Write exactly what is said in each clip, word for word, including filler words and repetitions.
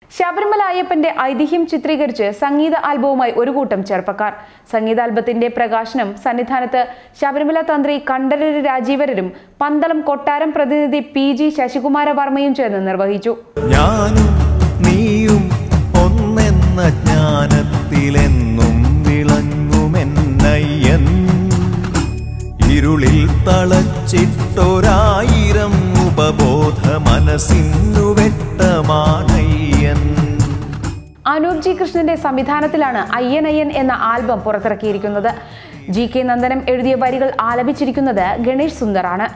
ശബരിമല അയ്യപ്പന്റെ ഐതിഹ്യം ചിത്രീകരിച്ച് സംഗീത ആൽബവുമായി ഒരു കൂട്ടം ചെറുപ്പക്കാർ. സംഗീതാൽബത്തിന്റെ പ്രകാശനം സന്നിധാനത്ത് ശബരിമല തന്ത്രി കണ്ഠരര് രാജീവരരും പന്തളം കൊട്ടാരം പ്രതിനിധി പി ജി ശശികുമാര വർമ്മയും ചേർന്ന് നിർവഹിച്ചു. ഞാനും നീയും ഒന്നെന്ന ജ്ഞാനത്തിലെന്നും വിളങ്ങുമെന്നയ്യൻ, ഇരുളിൽ തളച്ചിട്ടൊരായിരം ഉപബോധ മനസ്സിനു വെട്ടമാണയ്യൻ. അനൂപ് ജി കൃഷ്ണന്റെ സംവിധാനത്തിലാണ് അയ്യനയ്യൻ എന്ന ആൽബം പുറത്തിറക്കിയിരിക്കുന്നത്. ജി കെ നന്ദനം എഴുതിയ വരികൾ ആലപിച്ചിരിക്കുന്നത് ഗണേഷ് സുന്ദറാണ്.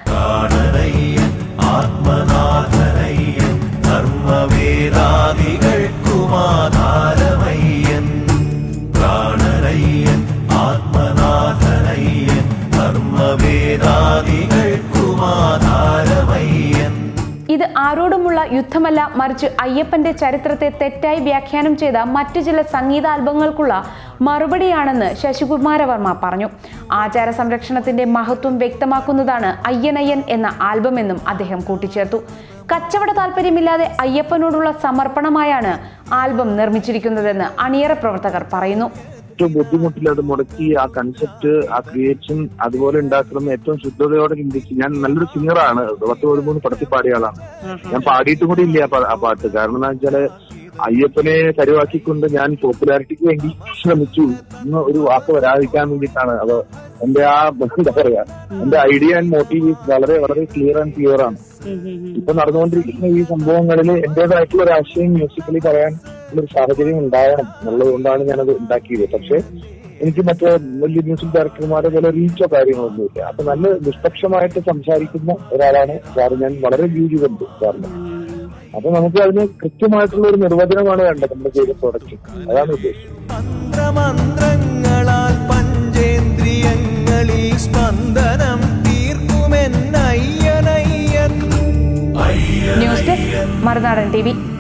ഇത് ആരോടുമുള്ള യുദ്ധമല്ല, മറിച്ച് അയ്യപ്പന്റെ ചരിത്രത്തെ തെറ്റായി വ്യാഖ്യാനം ചെയ്ത മറ്റു ചില സംഗീത ആൽബങ്ങൾക്കുള്ള മറുപടിയാണെന്ന് ശശികുമാര വർമ്മ പറഞ്ഞു. ആചാര സംരക്ഷണത്തിന്റെ മഹത്വം വ്യക്തമാക്കുന്നതാണ് അയ്യനയ്യൻ എന്ന ആൽബമെന്നും അദ്ദേഹം കൂട്ടിച്ചേർത്തു. കച്ചവട താല്പര്യമില്ലാതെ അയ്യപ്പനോടുള്ള സമർപ്പണമായാണ് ആൽബം നിർമ്മിച്ചിരിക്കുന്നതെന്ന് അണിയറ പ്രവർത്തകർ പറയുന്നു. ഏറ്റവും ബുദ്ധിമുട്ടില്ലാതെ മുടക്കി ആ കൺസെപ്റ്റ്, ആ ക്രിയേഷൻ അതുപോലെ ഉണ്ടാക്കണം ഏറ്റവും ശുദ്ധതയോടെ ചിന്തിച്ച്. ഞാൻ നല്ലൊരു സിംഗറാണ്, പത്ത് പതിമൂന്ന് പടത്തിൽ പാടിയ ആളാണ്. ഞാൻ പാടിയിട്ടും കൂടി ഇല്ല ആ പാട്ട്. കാരണം എന്താ വെച്ചാല് അയ്യപ്പനെ കരുവാക്കിക്കൊണ്ട് ഞാൻ പോപ്പുലാരിറ്റിക്ക് വേണ്ടി ശ്രമിച്ചു എന്ന് ഒരു വാക്ക് വരാതിരിക്കാൻ വേണ്ടിയിട്ടാണ്. അത് എന്റെ ആ എന്താ പറയാ എന്റെ ഐഡിയ ആൻഡ് മോട്ടീവ് വളരെ വളരെ ക്ലിയർ ആൻഡ് ക്ലിയർ ആണ്. ഇപ്പൊ നടന്നുകൊണ്ടിരിക്കുന്ന ഈ സംഭവങ്ങളിൽ എന്റേതായിട്ടുള്ള ഒരു ആശയം മ്യൂസിക്കലി പറയാൻ ഒരു സാഹചര്യം ഉണ്ടാവണം എന്നുള്ളത് കൊണ്ടാണ് ഞാനത് ഉണ്ടാക്കിയത്. പക്ഷെ എനിക്ക് മറ്റേ വലിയ മ്യൂസിക് ഡയറക്ടർമാരെ പോലെ റീച്ചോ കാര്യങ്ങളൊന്നുമില്ല. അപ്പൊ നല്ല നിഷ്പക്ഷമായിട്ട് സംസാരിക്കുന്ന ഒരാളാണ് സാർ. ഞാൻ വളരെ വ്യൂ ചെയ്തിട്ടുണ്ട് സാറിന്. അപ്പൊ നമുക്ക് അതിന് കൃത്യമായിട്ടുള്ള ഒരു നിർവചനമാണ് വേണ്ടത് നമ്മുടെ ചെയ്ത പ്രൊഡക്റ്റ്. അതാണ് ഉദ്ദേശം. പഞ്ചേന്ദ്രിയങ്ങളിൽ സ്പന്ദനം തീർക്കുമെന്നയ്യനയ്യൻ. News desk Marunadan T V.